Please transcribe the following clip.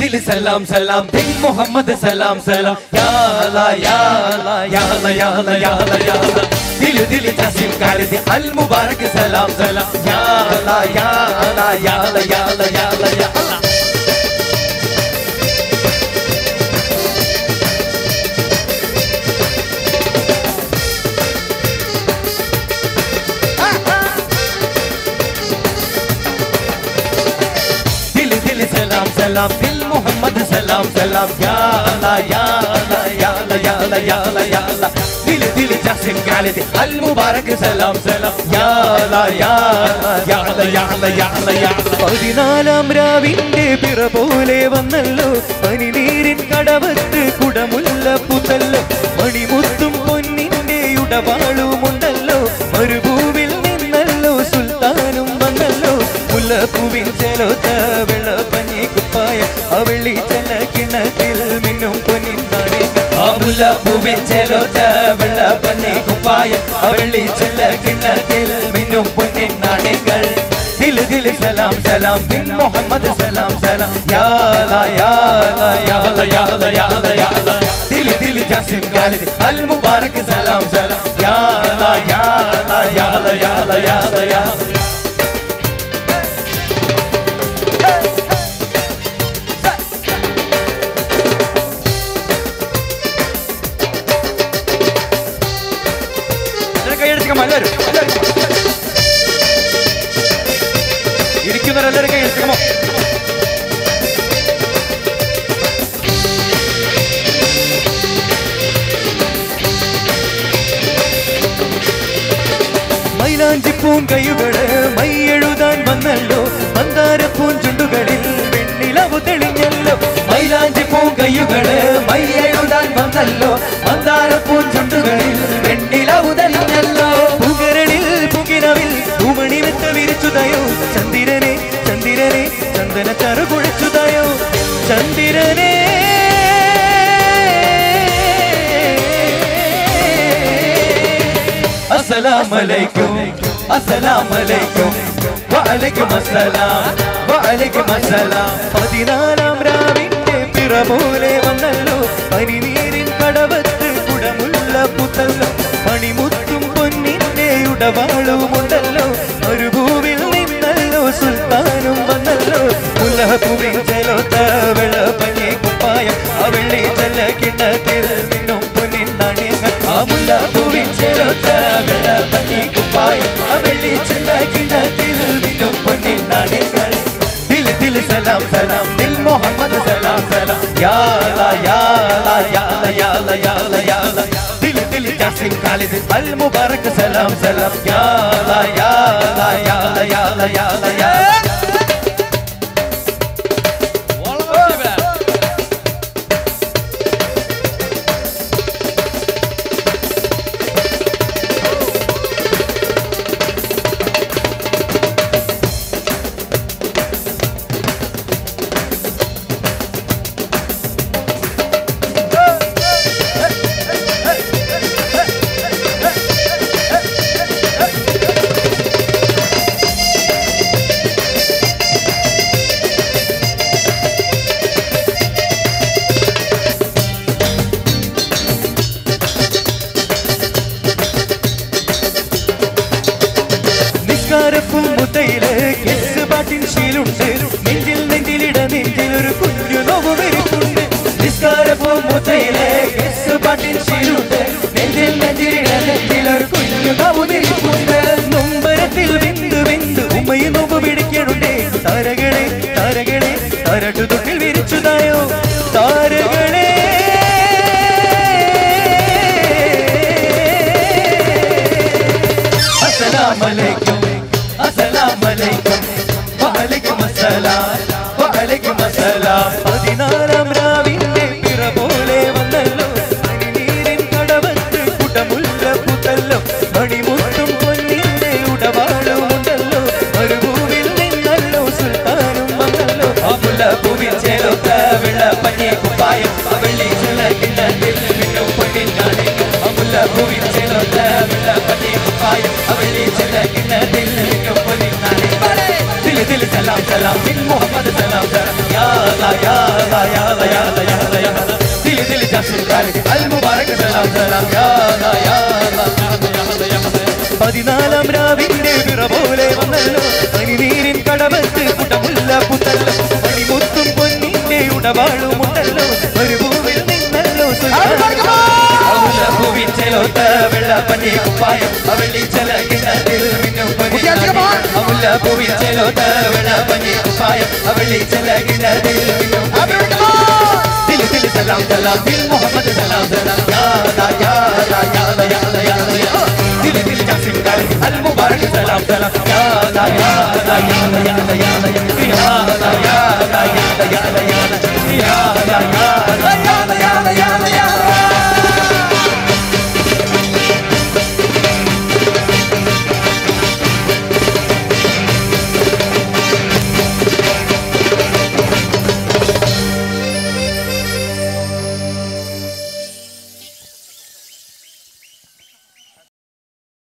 दिल सलाम सलाम दिल मोहम्मद सलाम सलाम या अल्लाह या अल्लाह या अल्लाह या अल्लाह या अल्लाह या अल्लाह दिल दिल जासिम कालिद अल मुबारक सलाम सलाम या अल्लाह या अल्लाह या अल्लाह या अल्लाह या अल्लाह या अल्लाह सलाम दिल मोहम्मद सलाम सलाम या अल्लाह या अल्लाह या अल्लाह या अल्लाह या अल्लाह या अल्लाह दिल दिल जासिम कालिद अल मुबारक सलाम सलाम या अल्लाह या अल्लाह या अल्लाह या अल्लाह या अल्लाह या अल्लाह പതിനാലാം രാവിന്റെ പിറ പോലെ വന്നല്ലോ പനിനീരിൻ കടവത്ത് കുടമുല്ല പുതല്ലോ മണിമുത്തും പൊന്നിന്റെ ഉടവാളുമുണ്ടല്ലോ മരുഭൂവിൽ നിന്നല്ലോ സുൽത്താനും വന്നല്ലോ മുല്ലപ്പൂവിൻ ചെലോത്ത വെള്ളപ്പഞ്ഞി കുപ്പായ അവളി ചെല കിണറ്റിൽ മിന്നും പൊന്നിൻ നാണയങ്ങൾ മുല്ലപ്പൂവിൻ ചെലോത്ത വെള്ളപ്പഞ്ഞി കുപ്പായ അവളി ചെല കിണറ്റിൽ മിന്നും പൊന്നിൻ നാണയങ്ങൾ ദിൽ ദിൽ സലാം സലാം ബിൻ മുഹമ്മദ് സലാം സലാം യാ അല്ലാ യാ അല്ലാ യാ അല്ലാ യാ അല്ലാ യാ അല്ലാ യാ അല്ലാ ദിൽ ദിൽ ജാസിം ഖാലിദ് അൽ മുബാരക് സലാം സലാം യാ അല്ലാ യാ അല്ലാ യാ അല്ലാ യാ അല്ലാ യാ അല്ലാ യാ ഇരിക്കുന്നവരെല്ലാവരും കൈ എടുക്കണമോ മൈലാഞ്ചിപ്പൂൻ കൈകള് മൈയെഴുതാൻ വന്നല്ലോ മന്ദാരപ്പൂൻ ചുണ്ടുകളിൽ വെണ്ണിലവു തെളിഞ്ഞല്ലോ മൈലാഞ്ചിപ്പൂൻ കൈകള് മൈയെഴുതാൻ വന്നല്ലോ മന്ദാരപ്പൂൻ ചുണ്ടുകളിൽ വെണ്ണിലവു തെളിഞ്ഞല്ലോ പുകരളിൽ പുകിരവിൽ ഭൂമണി വെത്ത വിരിച്ചുതയോ ചന്ദ്രനെ ചന്ദ്രനെ ചന്ദന ചറു കുഴിച്ചുതയോ ചന്ദ്രനെ അസ്സലാമലൈക്കും അസ്സലാമലൈക്കും വഅലൈക്കും അസ്സലാം വഅലൈക്കും അസ്സലാം പതിനാലാം രാവിന്റെ പിറ പോലെ വന്നല്ലോ പനിനീരിൻ കടവത്ത് കുടമുള്ള പുതല്ലോ മണിമുത്തും പൊന്നിന്റെ ഉടവാളുമുണ്ടല്ലോ മരുഭൂവിൽ നിന്നല്ലോ സുൽത്താനും വന്നല്ലോ മുല്ലപ്പൂവിൻ ചെലോത്ത വെള്ളപ്പഞ്ഞി കുപ്പായം അവളി ചെല്ല കിണറ്റിൽ മിന്നും പൊന്നിൻ നാണയങ്ങൾ മുല്ലപ്പൂവിൻ ചെലോത്ത വെള്ളപ്പഞ്ഞി കുപ്പായം അവളി ചെല്ല കിണറ്റിൽ മിന്നും പൊന്നിൻ നാണയങ്ങൾ ദിൽ ദിൽ സലാം സലാം ദിൽ മുഹമ്മദ് സലാം സലാം യാ അല്ലാ യാ അല്ലാ യാ അല്ലാ യാ അല്ലാ യാ അല്ലാ യാ അല്ലാ ദിൽ ദിൽ ജാസിം ഖാലിദ് അൽ മുബാരക് സലാം സലാം യാ അല്ലാ യാ അല്ലാ യാ അല്ലാ യാ അല്ലാ യാ അല്ലാ യാ മുത്തയില് കിസ് പാട്ടിൻ ശീലുണ്ട് നെഞ്ചിൽ നെഞ്ചിലിട നെഞ്ചിലൊരു കുഞ്ഞു നോവുവരിപ്പുണ്ട് നിസ്കാരപ്പൂ മുത്തയില് കിസ് പാട്ടിൻ ശീലുണ്ട് നെഞ്ചിൽ നെഞ്ചിലിട നെഞ്ചിലൊരു കുഞ്ഞു നോവുവരിപ്പുണ്ട് നൊമ്പരത്തിൽ വെന്ത് വെന്ത് ഉമ്മയും നോവ് പിടിക്കണുണ്ടേ താരകളെ താരകളെ താരട്ടു തൊട്ടിൽ വിരിച്ചുതായോ താരകളെ അസ്സലാമലൈക്കും അസ്സലാമലൈക്കും വഅലൈക്കും അസ്സലാം വഅലൈക്കും അസ്സലാം പതിനാലാം രാവിന്റെ പിറ പോലെ വന്നല്ലോ പനിനീരിൻ കടവത്ത് കുടമുല്ല പുതല്ലോ മണിമുത്തും പൊന്നിന്റെ ഉടവാളുമുണ്ടല്ലോ മരുഭൂവിൽ നിന്നല്ലോ സുൽത്താനും വന്നല്ലോ മുല്ലപ്പൂവിൻ ചേലോത്ത വെള്ളപ്പഞ്ഞി കുപ്പായം അവളി ചെല കിണറ്റിൽ മിന്നും പൊന്നിൻ നാണയങ്ങൾ മുല്ലപ്പൂവിൻ ചേലോത്ത വെള്ളപ്പഞ്ഞി കുപ്പായം അവളി ചെല കിണറ്റിൽ മിന്നും പൊന്നിൻ നാണയങ്ങൾ ദിൽ ദിൽ സലാം സലാം ബിൻ മുഹമ്മദ് സലാം സലാം യാ അല്ലാ യാ അല്ലാ ya Allah ya Allah ya Allah ya Allah dil dil jasim kare al mubarak salam salam ya Allah ya Allah പതിനാലാം രാവിന്റെ പിറ പോലെ വന്നല്ലോ പനിനീരിൻ കടമത്ത് കുടമുല്ല പുത്തല്ലോ പണിമുത്തും പൊന്നിന്റെ ഉടവാളുമുണ്ടല്ലോ ഒരു പൂവിൽ നിന്നല്ലോ പൂവിൻ ചെലോത്ത വെള്ളപ്പഞ്ഞി കുപ്പായം അവളി ചെലകിണതിൽ മിന്നും അമുല്ല പൂവിൻ ചെലോത്ത വെള്ളപ്പഞ്ഞി കുപ്പായം അവളി ചെലകിണതിൽ മിന്നും ദിൽ ദിൽ സലാം സലാം ദിൽ മുഹമ്മദ് സലാം സലാം യാ ലാ യാ ലാ യാ ലാ യാ ലാ യാ ലാ യാ ദിൽ ദിൽ ജാസിം കാലി അൽ മുബാരക് സലാം സലാം യാ ലാ യാ ലാ യാ ലാ യാ